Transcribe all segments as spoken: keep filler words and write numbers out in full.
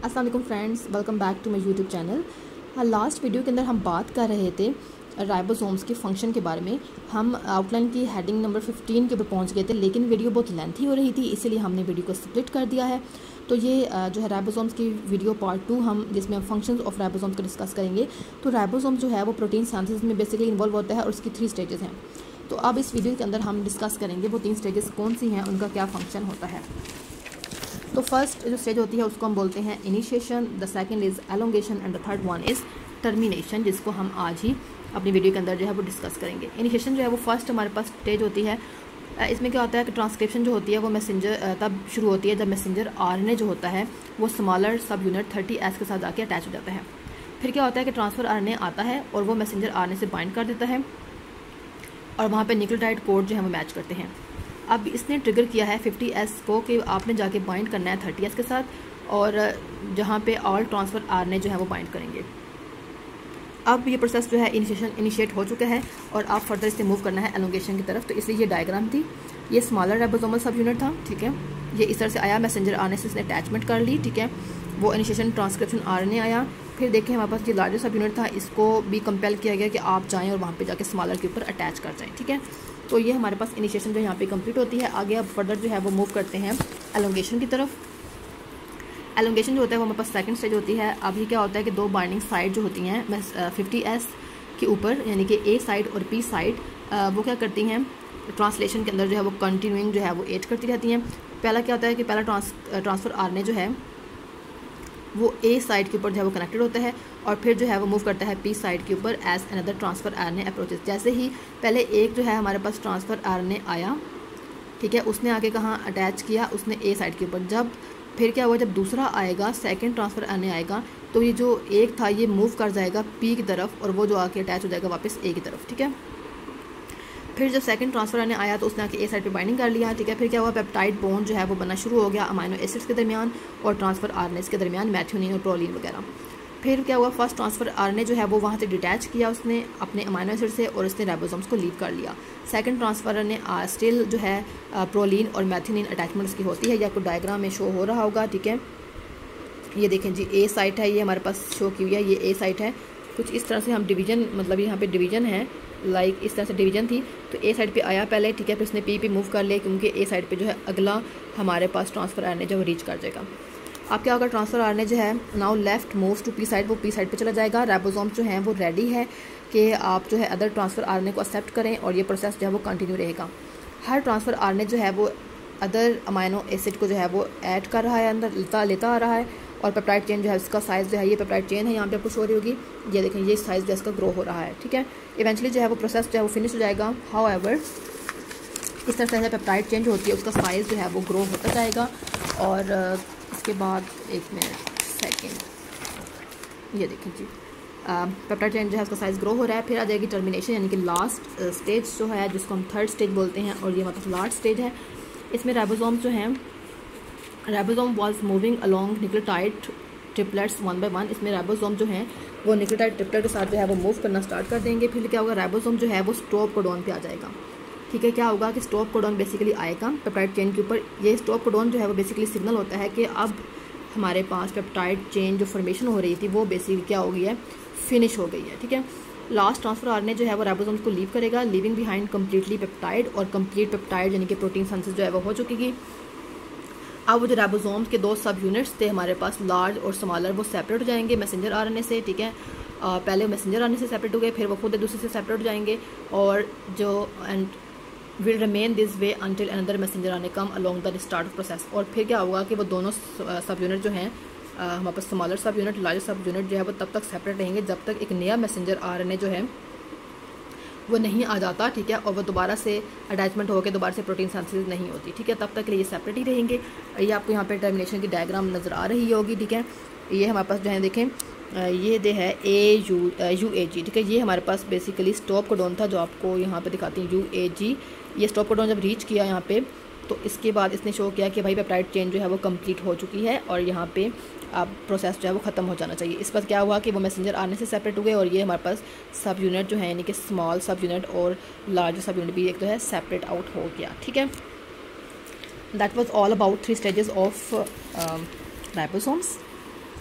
अस्सलाम वालेकुम friends, welcome back to my YouTube channel. हाँ, लास्ट वीडियो के अंदर हम बात कर रहे थे राइबोसोम्स के फंक्शन के बारे में। हम आउटलाइन की हेडिंग नंबर फिफ्टीन के ऊपर पहुंच गए थे, लेकिन वीडियो बहुत लेंथी हो रही थी, इसीलिए हमने वीडियो को स्प्लिट कर दिया है। तो ये जो है राइबोसोम्स की वीडियो पार्ट टू हम जिसमें हम फंक्शंस ऑफ राइबोसोम्स को डिस्कस करेंगे। तो राइबोसोम जो है वो प्रोटीन सिंथेसिस में बेसिकली इन्वॉल्व होता है और उसकी थ्री स्टेजेस हैं। तो अब इस वीडियो के अंदर हम डिस्कस करेंगे वो तीन स्टेजेस कौन सी हैं, उनका क्या फंक्शन होता है। तो फर्स्ट जो स्टेज होती है उसको हम बोलते हैं initiation, the second is elongation and the third one is termination, जिसको हम आज ही अपनी वीडियो के अंदर जो है वो डिस्कस करेंगे। इनिशिएशन जो है वो फर्स्ट हमारे पास स्टेज होती है। इसमें क्या होता है कि ट्रांसक्रिप्शन जो होती है वो मैसेंजर तब शुरू होती है जब मैसेंजर आरएनए जो होता है वो smaller sub unit thirty S के साथ आके अटैच हो जाता है। फिर क्या होता है कि ट्रांसफ़र आरएनए आता है और वो मैसेंजर आरएनए से बाइंड कर देता है और वहाँ पे न्यूक्लियोटाइड कोड जो है वो मैच करते हैं। अब इसने ट्रिगर किया है फिफ्टी एस को कि आपने जाके बाइंड करना है थर्टी एस के साथ, और जहाँ पे ऑल ट्रांसफ़र आरएनए जो है वो बाइंड करेंगे। अब ये प्रोसेस जो है इनिशिएशन इनिशिएट हो चुका है और आप फर्दर इसे मूव करना है एलोंगेशन की तरफ। तो इसलिए ये डायग्राम थी, ये स्मॉलर राइबोसोमल सब यूनिट था, ठीक है। ये इस तरह से आया, मैसेंजर आरएनए से इसने अटैचमेंट कर ली, ठीक है। वो इनिशिएशन ट्रांसक्रिप्शन आरएनए आया। फिर देखें हमारे पास ये लार्जर सब यूनिट था, इसको भी कंपेल किया गया कि आप जाएँ और वहाँ पर जाके स्मॉलर के ऊपर अटैच कर जाएँ, ठीक है। तो ये हमारे पास इनिशिएशन जो यहाँ पे कंप्लीट होती है। आगे अब फर्दर जो है वो मूव करते हैं एलोंगेशन की तरफ। एलोंगेशन जो होता है वो हमारे पास सेकंड स्टेज होती है। अब ये क्या होता है कि दो बाइंडिंग साइड जो होती हैं फिफ्टी एस के ऊपर, यानी कि ए साइड और पी साइड, वो क्या करती हैं ट्रांसलेशन के अंदर जो है वो कंटिन्यूइंग जो है वो एड करती रहती हैं। पहला क्या होता है कि पहला ट्रांस ट्रांसफ़र आरएनए जो है वो ए साइड के ऊपर जो है वो कनेक्टेड होता है और फिर जो है वो मूव करता है पी साइड के ऊपर as another transfer RNA approaches. जैसे ही पहले एक जो है हमारे पास ट्रांसफ़र आरएनए आया, ठीक है, उसने आगे कहाँ अटैच किया, उसने ए साइड के ऊपर। जब फिर क्या हुआ, जब दूसरा आएगा सेकंड ट्रांसफ़र आरएनए आएगा तो ये जो एक था ये मूव कर जाएगा पी की तरफ और वो जो आके अटैच हो जाएगा वापस ए की तरफ, ठीक है। फिर जब सेकंड ट्रांसफ़र आने आया तो उसने आके ए साइड पे बाइंडिंग कर लिया, ठीक है। फिर क्या हुआ, पेप्टाइड बॉन्ड जो है वो बनना शुरू हो गया अमाइनो एसिड्स के दरमियान और ट्रांसफ़र आरएनएस के दरमियान, मैथ्योनिन और प्रोलीन वगैरह। फिर क्या हुआ, फर्स्ट ट्रांसफ़र आरएनए जो है वो वहाँ से डिटैच किया उसने अपने अमाइनो एसिड से और उसने राइबोसोम्स को लीव कर लिया। सेकंड ट्रांसफ़र ने स्टिल जो है प्रोलीन और मैथ्योनिन अटैचमेंट उसकी होती है, ये आपको डायग्राम में शो हो रहा होगा, ठीक है। ये देखें जी, ए साइट है, ये हमारे पास शो की हुई है, ये ए साइट है। कुछ इस तरह से हम डिवीजन, मतलब यहाँ पे डिवीजन है, लाइक इस तरह से डिवीजन थी। तो ए साइड पे आया पहले, ठीक है, फिर उसने पी पे मूव कर लिया क्योंकि ए साइड पे जो है अगला हमारे पास ट्रांसफ़र आरएनए जो रीच कर जाएगा। अब क्या होगा, ट्रांसफ़र आरएनए जो है now left moves to P side, वो पी साइड पे चला जाएगा। राइबोसोम जो है वो रेडी है कि आप जो है अदर ट्रांसफ़र आरएनए को एक्सेप्ट करें और ये प्रोसेस जो है वो कंटिन्यू रहेगा। हर ट्रांसफ़र आरएनए जो है वो अदर अमाइनो एसिड को जो है वो ऐड कर रहा है, अंदर लेता लेता आ रहा है। और पेप्टाइड चेन जो है इसका साइज़ जो है, ये पेप्टाइड चेन है, यहाँ पे आपको शो रही होगी, ये देखें ये साइज़ जो है इसका ग्रो हो रहा है, ठीक है। इवेंचुअली जो है वो प्रोसेस जो है वो फिनिश हो जाएगा। हाउएवर इस तरह से पेप्टाइड चेन जो होती है उसका साइज़ जो है वो ग्रो होता जाएगा और इसके बाद एक मिनट सेकेंड, ये देखें जी, पेप्टाइड चेन जो है उसका साइज़ ग्रो हो रहा है। फिर आ जाएगी टर्मिनेशन, यानी कि लास्ट स्टेज जो है जिसको हम थर्ड स्टेज बोलते हैं और ये मतलब लास्ट स्टेज है। इसमें राइबोसोम्स जो हैं, ribosome was moving along nucleotide triplets one by one. इसमें राइबोसोम जो हैं वो न्यूक्लियोटाइड ट्रिपलेट के साथ जो है वो मूव करना स्टार्ट कर देंगे। फिर क्या होगा, राइबोसोम जो है वो स्टॉप कोडॉन पे आ जाएगा, ठीक है। क्या होगा कि स्टॉप कोडॉन बेसिकली आएगा पेप्टाइड चेन के ऊपर। ये स्टॉप कोडॉन जो है वो बेसिकली सिग्नल होता है कि अब हमारे पास पेप्टाइड चेन जो फॉर्मेशन हो रही थी वो बेसिकली क्या हो गई है, फिनिश हो गई है, ठीक है। लास्ट ट्रांसफ़र आरएनए जो है वो राइबोसोम्स को लीव करेगा, लीविंग बिहाइंड कम्प्लीटली पेप्टाइड, और कंप्लीट पेप्टाइड यानी कि प्रोटीन सिंथेसिस जो है वो हो चुकी। अब वो जो राइबोसोम्स के दो सब यूनिट्स थे हमारे पास, लार्ज और स्मॉलर, वो सेपरेट हो जाएंगे मैसेंजर आरएनए से, ठीक है। आ, पहले मैसेंजर आरएनए से सेपरेट हो गए, फिर वो खुद एक दूसरे से सेपरेट हो जाएंगे और जो and will remain this way until another messenger RNA come along the start of process. और फिर क्या होगा कि वो दोनों सब यूनिट जो हैं हमारे पास, smaller sub unit, larger sub unit जो है वो तब तक सेपरेट रहेंगे जब तक एक नया मैसेंजर आरएनए जो है वो नहीं आ जाता, ठीक है, और वो दोबारा से अटैचमेंट होकर दोबारा से प्रोटीन सिंथेसिस नहीं होती, ठीक है। तब तक के लिए ये सेपरेट ही रहेंगे। ये आपको यहाँ पे टर्मिनेशन की डायग्राम नज़र आ रही होगी, ठीक है। ये हमारे पास जो है देखें, ये दे है ए यू यू ए जी, ठीक है। ये हमारे पास बेसिकली स्टॉप कोडॉन था जो आपको यहाँ पे दिखाती हैं, यू ए जी। ये स्टॉप कोडॉन जब रीच किया यहाँ पे तो इसके बाद इसने शो किया कि भाई पेप्टाइड चेन जो है वो कंप्लीट हो चुकी है और यहाँ पे अब प्रोसेस जो है वो ख़त्म हो जाना चाहिए। इस पर क्या हुआ कि वो मैसेंजर आने से सेपरेट हो गए और ये हमारे पास सब यूनिट जो है यानी कि स्मॉल सब यूनिट और लार्ज सब यूनिट भी एक तो है सेपरेट आउट हो गया, ठीक है। That was all about three stages of ribosomes.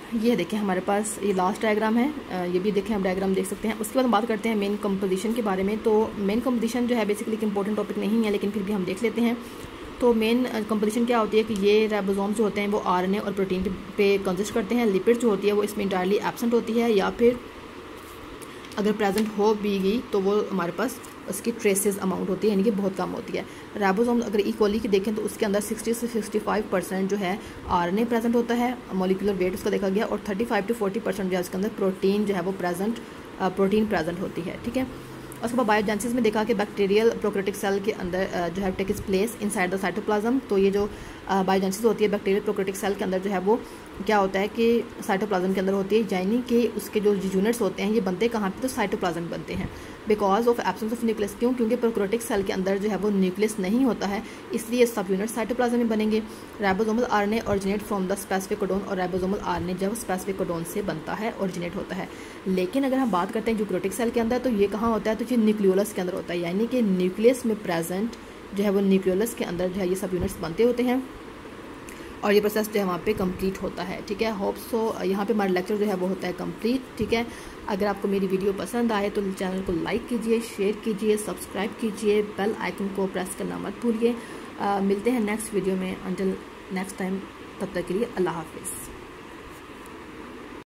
ये देखें हमारे पास ये लास्ट डायग्राम है, ये भी देखें हम डायग्राम देख सकते हैं। उसके बाद हम बात करते हैं मेन कंपोजिशन के बारे में। तो मेन कंपोजिशन जो है बेसिकली एक इंपॉर्टेंट टॉपिक नहीं है, लेकिन फिर भी हम देख लेते हैं। तो मेन कंपोजिशन क्या होती है कि ये राइबोसोम जो होते हैं वो आरएनए और प्रोटीन पे कंसिस्ट करते हैं। लिपिड जो होती है वो इसमें इंटायरली एब्सेंट होती है, या फिर अगर प्रेजेंट हो भी गई तो वो हमारे पास उसकी ट्रेसेस अमाउंट होती है, यानी कि बहुत कम होती है। राइबोसोम अगर इक्वली की देखें तो उसके अंदर सिक्सटी से सिक्सटी फाइव परसेंट जो है आरएनए प्रेजेंट होता है, मॉलिक्यूलर वेट उसका देखा गया, और thirty five to forty percent जो है उसके अंदर प्रोटीन जो है वो प्रेजेंट प्रोटीन प्रेजेंट होती है, ठीक है। उसके बाद बायोजेनेसिस में देखा कि बैक्टीरियल प्रोकैरियोटिक सेल के अंदर जो है takes place inside the cytoplasm. तो ये जो बायोजेनेसिस होती है बैक्टीरियल प्रोकैरियोटिक सेल के अंदर जो है वो क्या होता है कि साइटोप्लाज्म के अंदर होती है, यानी कि उसके जो यूनिट्स होते हैं ये बनते कहाँ पे, तो साइटोप्लाज्म बनते हैं। Because of absence of nucleus, क्यों? क्योंकि प्रोकैरियोटिक सेल के अंदर जो है वो न्यूक्लियस नहीं होता है, इसलिए सब यूनिट साइटोप्लाज्म में बनेंगे। Ribosomal RNA originate from the specific codon, और राइबोसोमल आरएनए जब स्पेसिफिक कोडोन से बनता है, ओरिजिनेट होता है। लेकिन अगर हम बात करते हैं यूकैरियोटिक सेल के अंदर, तो ये कहाँ होता है, तो ये न्यूक्लियोलस के अंदर होता है, यानी कि न्यूक्लियस में प्रेजेंट जो है वो न्यूक्लियोलस के अंदर जो है ये सब यूनिट्स बनते होते हैं, और ये प्रोसेस जो है वहाँ पे कंप्लीट होता है, ठीक है। होप सो यहाँ पे हमारा लेक्चर जो है वो होता है कंप्लीट, ठीक है। अगर आपको मेरी वीडियो पसंद आए तो चैनल को लाइक कीजिए, शेयर कीजिए, सब्सक्राइब कीजिए, बेल आइकन को प्रेस करना मत भूलिए। मिलते हैं नेक्स्ट वीडियो में। अंटिल नेक्स्ट टाइम, तब तक के लिए अल्लाह हाफिज़।